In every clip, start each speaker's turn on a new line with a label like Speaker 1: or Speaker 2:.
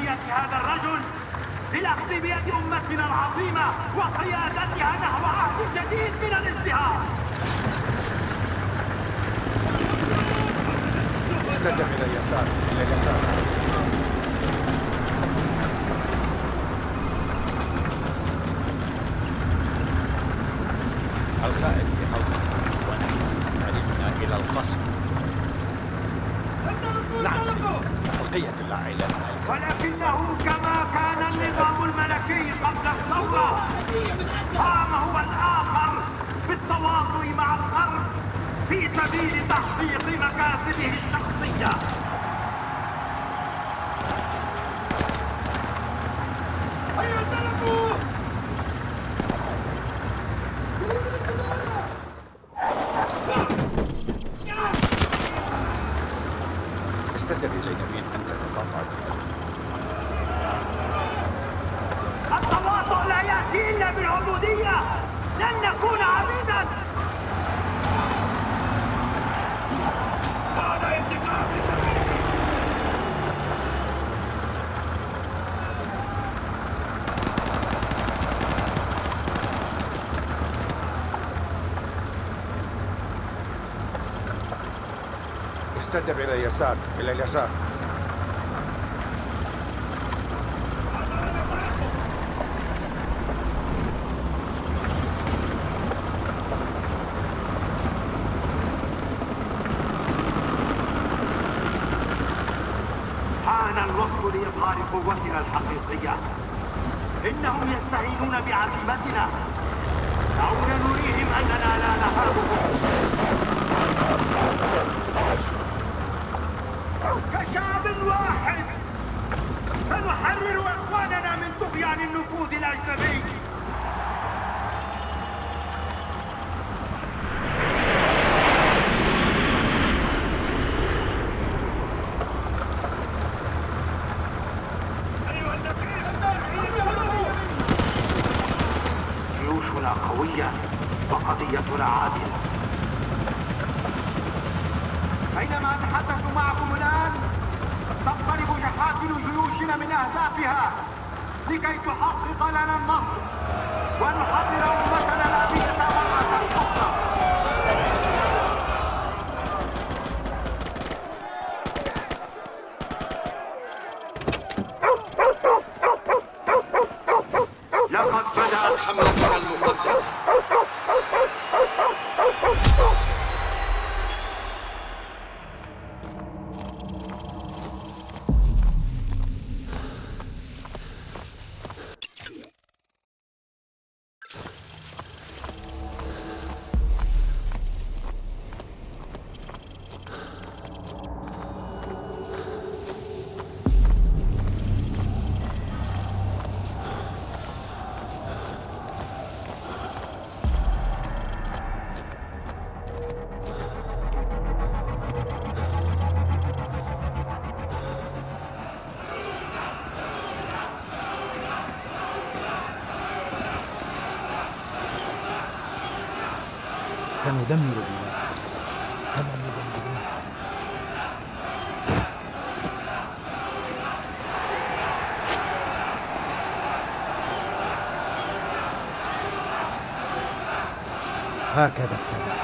Speaker 1: مسؤولية هذا الرجل بالأخذ بيد أمتنا العظيمة وقيادتها نحو عهد جديد من الازدهار.
Speaker 2: استدم إلى اليسار، إلى اليسار. الخائن بحوزة ونحن في طريقنا إلى القصر. نعم سيدي، بقية العائلة المالكة.
Speaker 1: ولكنه كما كان النظام الملكي قبل الثورة قام هو الآخر بالتواطؤ مع الغرب في سبيل تحقيق مكاسبه الشخصية.
Speaker 2: استدر إلينا من أن تتقاطع
Speaker 1: التواطؤ لا يأتي إلا بالعبودية. لن نكون عبيدا.
Speaker 2: استدر إلى اليسار، إلى اليسار.
Speaker 1: حان الوقت لإظهار قوتنا الحقيقية. إنهم يستهينون بعزيمتنا. دعونا نريهم أننا لا نهابهم. كشعب واحد سنحرر إخواننا من طغيان النفوذ الأجنبي. جيوشنا قوية وقضيتنا عادلة. بينما أتحدث معكم الآن تقترب شحاتل جيوشنا من أهدافها لكي تحقق لنا النصر ونحرر أمتنا الأبية مرة أخرى. لقد بدأت حملتنا المقدسة.
Speaker 3: سندمر الولايات كما يدمرون. هكذا ابتدأت.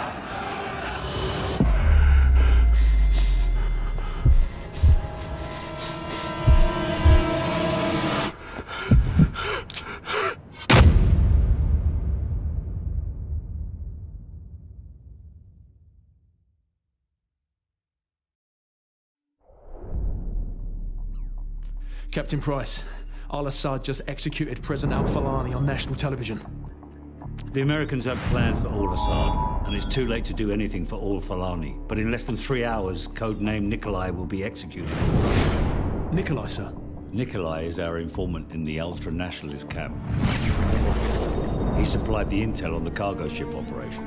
Speaker 4: Captain Price, al-Assad just executed President al-Falani on national television.
Speaker 5: The Americans have plans for al-Assad, and it's too late to do anything for al-Falani. But in less than 3 hours, codename Nikolai will be executed.
Speaker 4: Nikolai, sir?
Speaker 5: Nikolai is our informant in the ultra-nationalist camp. He supplied the intel on the cargo ship operation.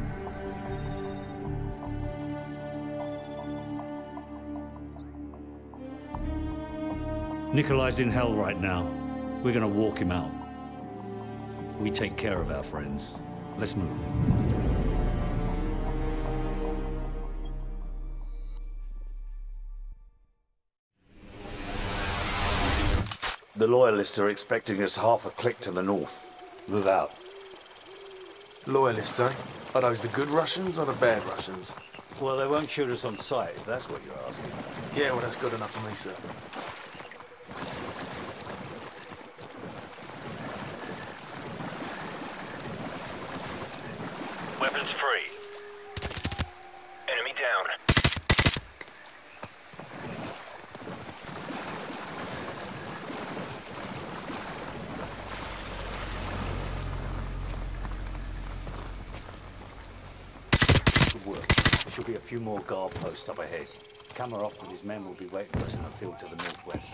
Speaker 5: Nikolai's in hell right now. We're gonna walk him out. We take care of our friends. Let's move. The Loyalists are expecting us half a click to the north. Move out.
Speaker 4: Loyalists, eh? Are those the good Russians or the bad Russians?
Speaker 5: Well, they won't shoot us on sight, if that's what you're asking.
Speaker 4: Yeah, well, that's good enough for me, sir.
Speaker 1: Weapons free. Enemy down.
Speaker 5: Good work. There should be a few more guard posts up ahead. Kamarov and his men will be waiting for us in a field to the northwest.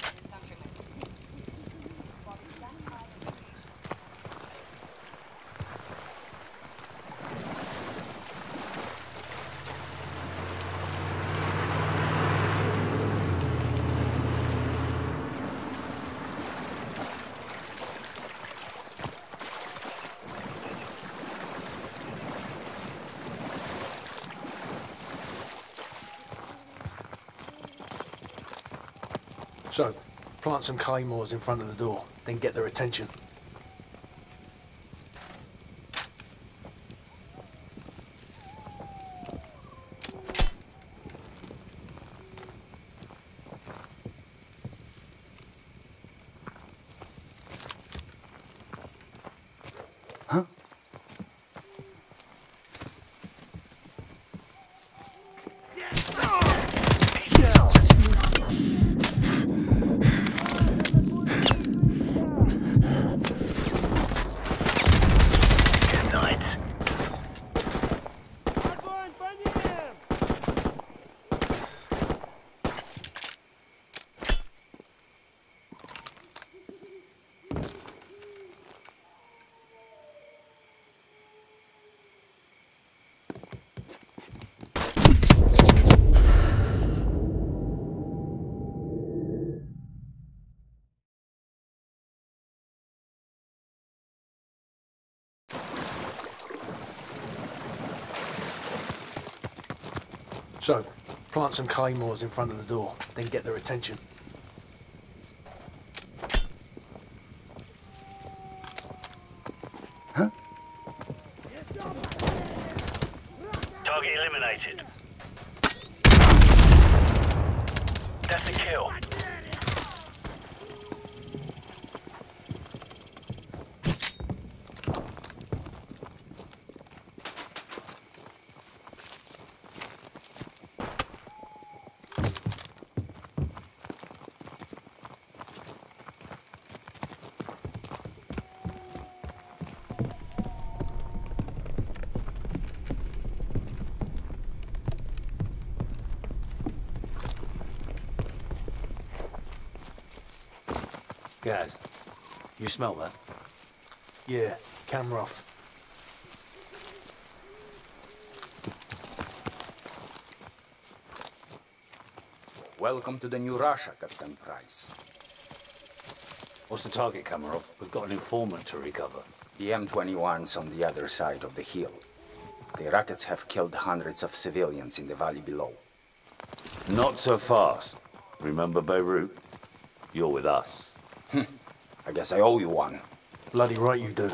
Speaker 4: So, plant some claymores in front of the door, then get their attention. So, plant some claymores in front of the door, then get their attention.
Speaker 1: Target eliminated. That's a kill.
Speaker 5: Gaz, you smell that?
Speaker 4: Yeah, Kamarov.
Speaker 6: Welcome to the new Russia, Captain Price.
Speaker 5: What's the target, Kamarov? We've got an informant to recover.
Speaker 6: The M21's on the other side of the hill. The rockets have killed hundreds of civilians in the valley below.
Speaker 5: Not so fast. Remember Beirut? You're with us.
Speaker 6: I guess I owe you one.
Speaker 4: Bloody right you do.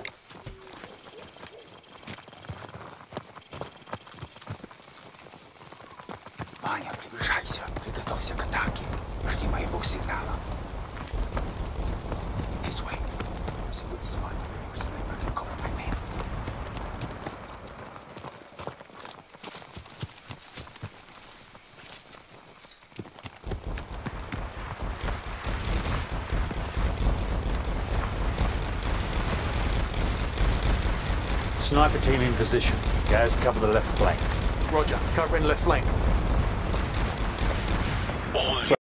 Speaker 6: Ваня, приближайся. Приготовься к атаке. Жди моего сигнала. This way. There's a good spot where your sniper can cover my man.
Speaker 5: Sniper team in position. Gaz, cover the left flank.
Speaker 4: Roger, covering left flank.
Speaker 1: All
Speaker 4: So,